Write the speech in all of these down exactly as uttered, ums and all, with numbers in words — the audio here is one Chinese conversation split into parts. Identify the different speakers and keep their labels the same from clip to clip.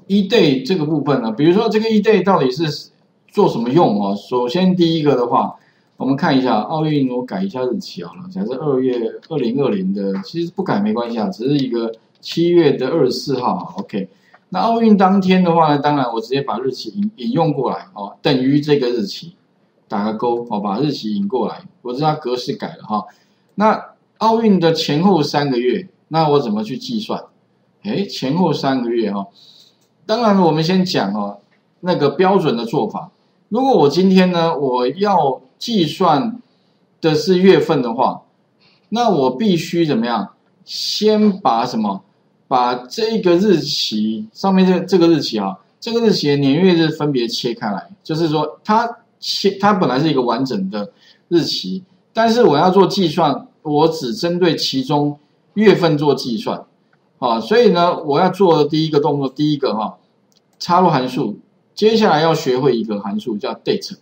Speaker 1: E-day 这个部分呢，比如说这个 E-day 到底是做什么用哦？首先第一个的话，我们看一下奥运，我改一下日期好了，假设二月二零二零的，其实不改没关系啊，只是一个七月的二十四号 ，OK。那奥运当天的话呢，当然我直接把日期引引用过来哦，等于这个日期，打个勾哦，把日期引过来，我知道格式改了哈。那奥运的前后三个月，那我怎么去计算？哎，前后三个月哈、哦，当然我们先讲哦，那个标准的做法。如果我今天呢，我要计算的是月份的话，那我必须怎么样？先把什么？把这个日期上面这这个日期啊，这个日期的年月日分别切开来，就是说它切它本来是一个完整的日期，但是我要做计算，我只针对其中月份做计算，啊，所以呢，我要做的第一个动作，第一个哈、啊，插入函数，接下来要学会一个函数叫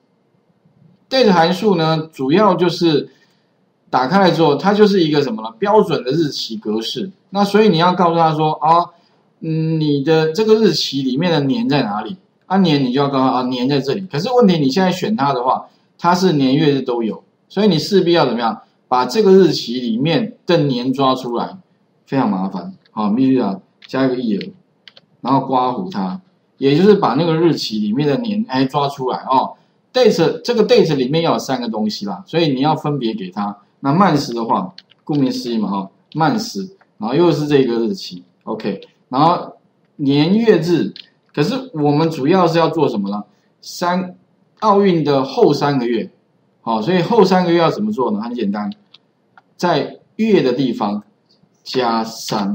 Speaker 1: date。date 函数呢，主要就是打开来之后，它就是一个什么呢？标准的日期格式。那所以你要告诉他说啊，嗯，你的这个日期里面的年在哪里？啊，年你就要告诉他啊，年在这里。可是问题你现在选它的话，它是年月日都有，所以你势必要怎么样？把这个日期里面的年抓出来，非常麻烦。好，必须啊加一个 year， 然后刮胡它，也就是把那个日期里面的年哎抓出来哦。date 这个 date 里面要有三个东西啦，所以你要分别给它。那慢时的话，顾名思义嘛哈，慢时，然后又是这个日期 ，OK， 然后年月日，可是我们主要是要做什么呢？三奥运的后三个月，好，所以后三个月要怎么做呢？很简单，在月的地方加三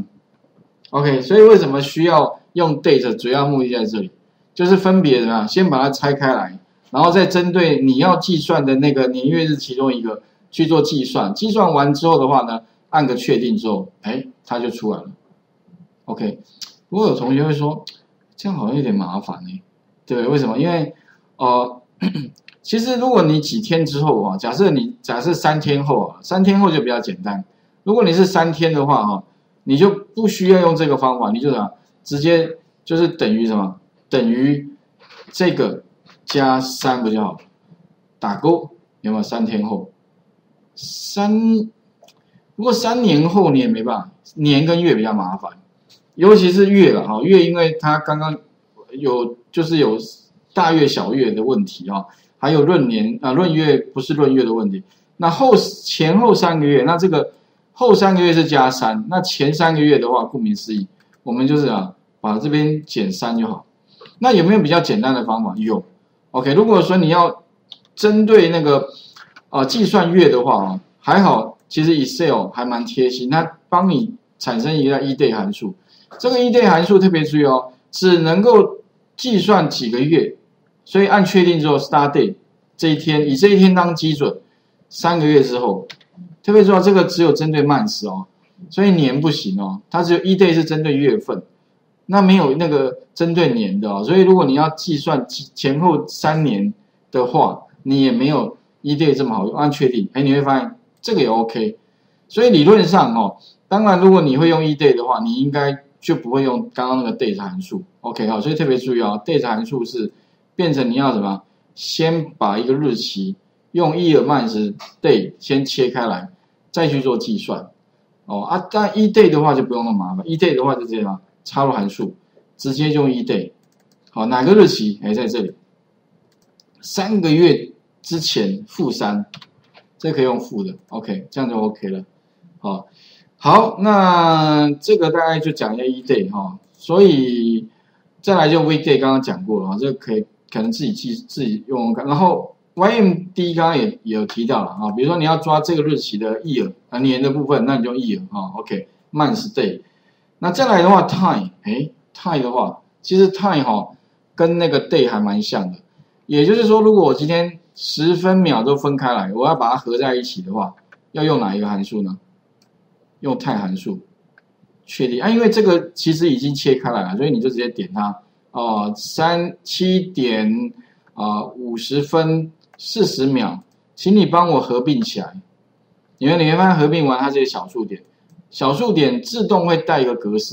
Speaker 1: ，OK， 所以为什么需要用 date？ 主要目的在这里，就是分别的啊，先把它拆开来，然后再针对你要计算的那个年月日其中一个去做计算，计算完之后的话呢，按个确定之后，哎，它就出来了。OK， 不过有同学会说，这样好像有点麻烦呢，对，为什么？因为呃，其实如果你几天之后啊，假设你假设三天后啊，三天后就比较简单。如果你是三天的话哈，你就不需要用这个方法，你就啥，直接就是等于什么？等于这个加三不就好？打勾，有没有？三天后。三，不过三年后你也没办法，年跟月比较麻烦，尤其是月了哈，月因为它刚刚有就是有大月小月的问题哈，还有闰年啊闰月不是闰月的问题。那后前后三个月，那这个后三个月是加三，那前三个月的话，顾名思义，我们就是啊把这边减三就好。那有没有比较简单的方法？有 ，OK。如果说你要针对那个啊、呃、计算月的话啊，还好，其实 Excel 还蛮贴心，它帮你产生一个 E-day 函数。这个 E-day 函数特别注意哦，只能够计算几个月，所以按确定之后 ，start day 这一天以这一天当基准，三个月之后，特别注意这个只有针对慢时哦，所以年不行哦，它只有 E-day 是针对月份，那没有那个针对年的哦，所以如果你要计算前后三年的话，你也没有 E-day 这么好用，按确定，哎，你会发现这个也 OK， 所以理论上哦，当然如果你会用 E-day 的话，你应该就不会用刚刚那个 date 函数 ，OK 好，所以特别注意哦 ，date 函数是变成你要什么？先把一个日期用 year month day 先切开来，再去做计算，哦啊，但 E-day 的话就不用那么麻烦 ，E-day 的话就这样插入函数，直接就用 E-day， 好，哪个日期？哎，在这里，三个月之前负三，这可以用负的 ，OK， 这样就 OK 了，好。好，那这个大概就讲一下 E-day 哈，所以再来就 weekday 刚刚讲过了哈，这个可以可能自己记自己用用看。然后 Y M D 刚刚也也有提到了啊，比如说你要抓这个日期的 year 啊年的部分，那你就 year 哈 ，OK， month day。那再来的话 time， 哎 time 的话，其实 time 哈跟那个 day 还蛮像的，也就是说，如果我今天十分秒都分开来，我要把它合在一起的话，要用哪一个函数呢？用time函数确定啊，因为这个其实已经切开来了，所以你就直接点它哦，三七点啊五十分四十秒，请你帮我合并起来。你们你会发现合并完它这些小数点，小数点自动会带一个格式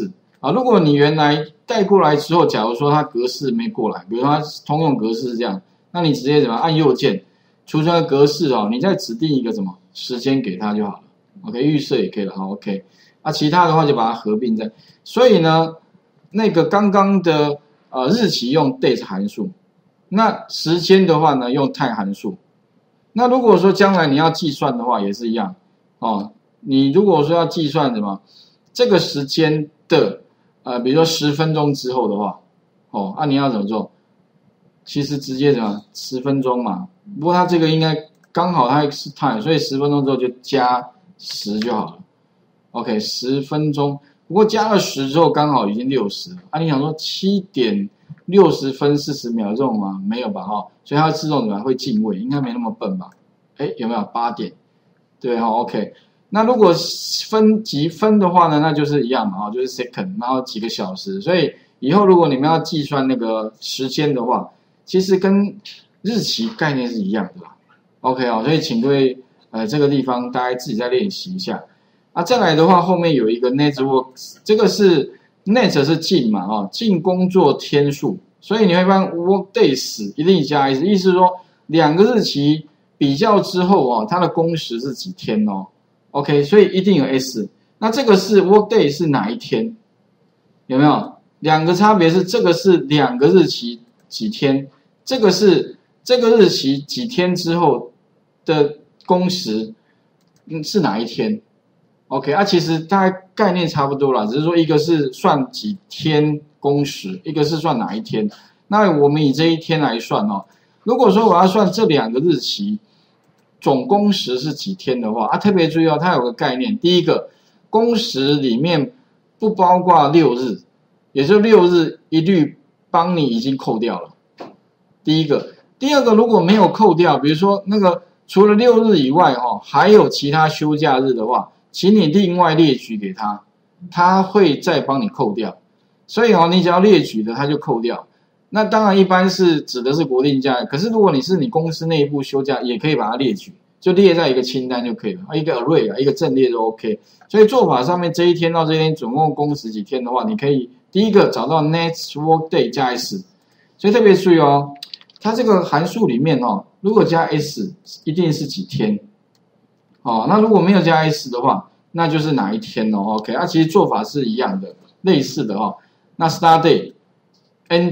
Speaker 1: 啊，如果你原来带过来之后，假如说它格式没过来，比如说它通用格式是这样，那你直接怎么按右键储存的格式哦，你再指定一个什么时间给它就好了。OK， 预设也可以了，好 OK。啊，其他的话就把它合并在。所以呢，那个刚刚的呃日期用 date 函数，那时间的话呢用 time 函数。那如果说将来你要计算的话，也是一样哦。你如果说要计算什么这个时间的呃，比如说十分钟之后的话，哦，那、啊、你要怎么做？其实直接怎么十分钟嘛。不过它这个应该刚好它是 time， 所以十分钟之后就加十就好了。OK， 十分钟。不过加了十之后刚好已经六十了。啊，你想说七点六十分四十秒这种吗？没有吧，哈、哦，所以它自动怎么会进位？应该没那么笨吧？哎，有没有八点？对哈、哦、，OK。那如果分级分的话呢，那就是一样嘛，哦，就是 second， 然后几个小时。所以以后如果你们要计算那个时间的话，其实跟日期概念是一样的啦。OK 哦，所以请各位呃这个地方大家自己再练习一下。啊，再来的话，后面有一个 networks， 这个是 net 是进嘛，哦，进工作天数，所以你会发现 work days 一定加 s， 意思是说两个日期比较之后哦，它的工时是几天哦 ？OK， 所以一定有 s。那这个是 work day 是哪一天？有没有？两个差别是这个是两个日期几天，这个是这个日期几天之后的工时，嗯，是哪一天？ OK， 啊，其实大概概念差不多啦，只是说一个是算几天工时，一个是算哪一天。那我们以这一天来算哦，如果说我要算这两个日期总工时是几天的话，啊，特别注意哦，它有个概念，第一个工时里面不包括六日，也就六日一律帮你已经扣掉了。第一个，第二个如果没有扣掉，比如说那个除了六日以外哦，还有其他休假日的话，请你另外列举给他，他会再帮你扣掉。所以哦，你只要列举的，他就扣掉。那当然一般是指的是国定假日，可是如果你是你公司内部休假，也可以把它列举，就列在一个清单就可以了。一个 array 啊，一个阵列都 OK。所以做法上面这一天到这一天总共工时几天的话，你可以第一个找到 next work day 加 s， 所以特别注意哦，它这个函数里面哦，如果加 s 一定是几天。哦，那如果没有加 s 的话，那就是哪一天哦 ？OK， 啊，其实做法是一样的，类似的哦。那 start day、end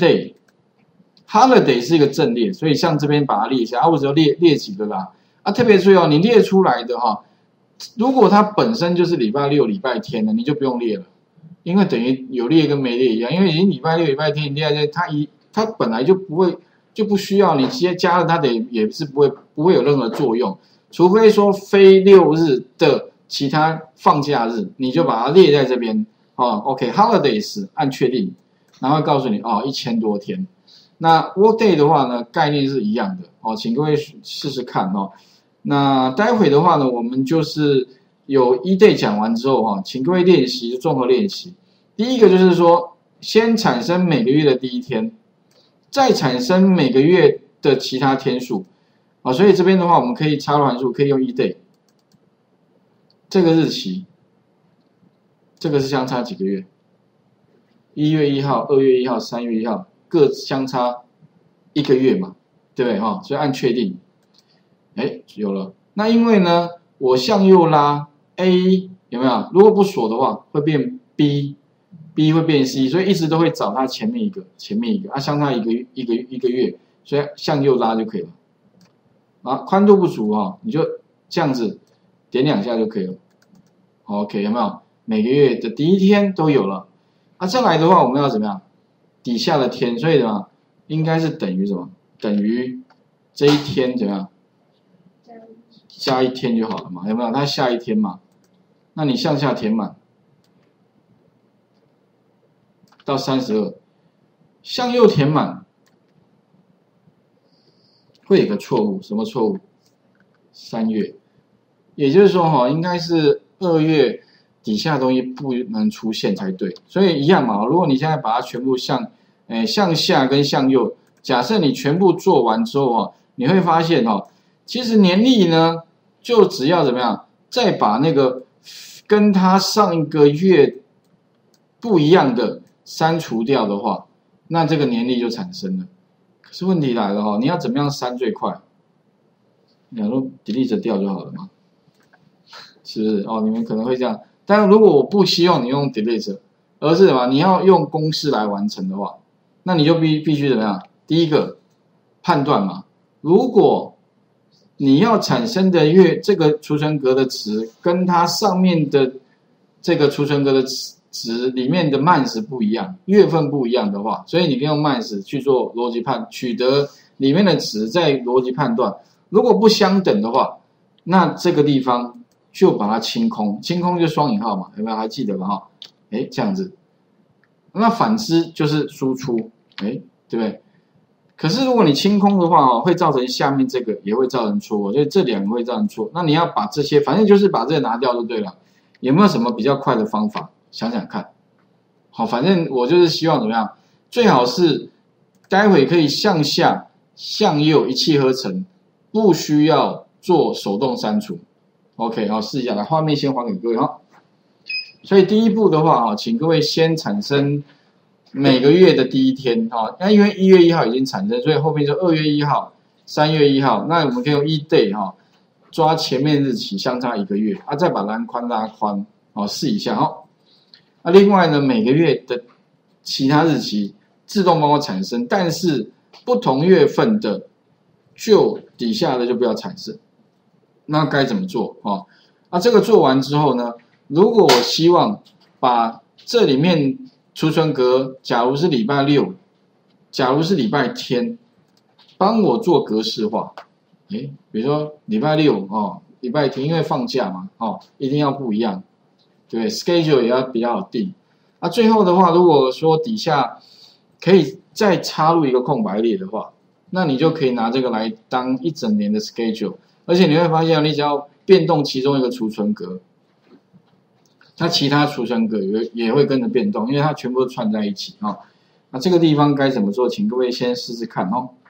Speaker 1: day、holiday 是一个阵列，所以像这边把它列一下，啊，我只要列列几个啦。啊，特别注意哦，你列出来的哈、哦，如果它本身就是礼拜六、礼拜天的，你就不用列了，因为等于有列跟没列一样，因为已经礼拜六、礼拜天你列在这，它一它本来就不会就不需要你直接加了它的，也是不会不会有任何作用。除非说非六日的其他放假日，你就把它列在这边哦。OK，holidays 按确定，然后告诉你哦，一千多天。那 workday 的话呢，概念是一样的哦，请各位试试看哦。那待会的话呢，我们就是有一 day 讲完之后哈、哦，请各位练习综合练习。第一个就是说，先产生每个月的第一天，再产生每个月的其他天数。啊，所以这边的话，我们可以插入函数，可以用 e day， 这个日期，这个是相差几个月？一月一号、二月一号、三月一号，各相差一个月嘛，对不对哈？所以按确定，哎，有了。那因为呢，我向右拉 A 有没有？如果不锁的话，会变 B，B 会变 C， 所以一直都会找它前面一个，前面一个，啊，相差一个一个一个月，所以向右拉就可以了。啊，宽度不足哦，你就这样子点两下就可以了。OK， 有没有？每个月的第一天都有了。啊，再来的话，我们要怎么样？底下的天，所以怎么应该是等于什么？等于这一天怎么样？加一天就好了嘛，有没有？它下一天嘛，那你向下填满到三十二，向右填满。会有个错误，什么错误？三月，也就是说哈，应该是二月底下的东西不能出现才对。所以一样嘛，如果你现在把它全部向，诶向下跟向右，假设你全部做完之后哈，你会发现哈，其实年历呢，就只要怎么样，再把那个跟它上一个月不一样的删除掉的话，那这个年历就产生了。可是问题来了哈，你要怎么样删最快？你想说 delete 掉就好了吗？是不是？哦，你们可能会这样。但如果我不希望你用 delete， 而是什么？你要用公式来完成的话，那你就必必须怎么样？第一个判断嘛，如果你要产生的月这个储存格的值跟它上面的这个储存格的值里面的慢时不一样，月份不一样的话，所以你可以用慢时去做逻辑判，取得里面的值再逻辑判断。如果不相等的话，那这个地方就把它清空，清空就双引号嘛，有没有还记得吧？哈，哎，这样子。那反之就是输出，哎，对不对？可是如果你清空的话哦，会造成下面这个也会造成错误，所以这两个会造成错。那你要把这些，反正就是把这个拿掉就对了。有没有什么比较快的方法？想想看。好，反正我就是希望怎么样，最好是待会可以向下、向右一气呵成，不需要做手动删除。OK， 好，试一下，来画面先还给各位哈。所以第一步的话哈，请各位先产生每个月的第一天哈，那因为一月一号已经产生，所以后面就二月一号、三月一号，那我们可以用 e day 哈，抓前面日期相差一个月啊，再把栏宽拉宽，好试一下哈。那另外呢，每个月的其他日期自动帮我产生，但是不同月份的就底下的就不要产生。那该怎么做啊？那这个做完之后呢，如果我希望把这里面储存格，假如是礼拜六，假如是礼拜天，帮我做格式化。诶，比如说礼拜六哦，礼拜天因为放假嘛，哦，一定要不一样，对不对 ？schedule 也要比较好定。那最后的话，如果说底下可以再插入一个空白列的话，那你就可以拿这个来当一整年的 schedule。而且你会发现，你只要变动其中一个储存格，它其他储存格也也会跟着变动，因为它全部都串在一起哈。那这个地方该怎么做？请各位先试试看哦。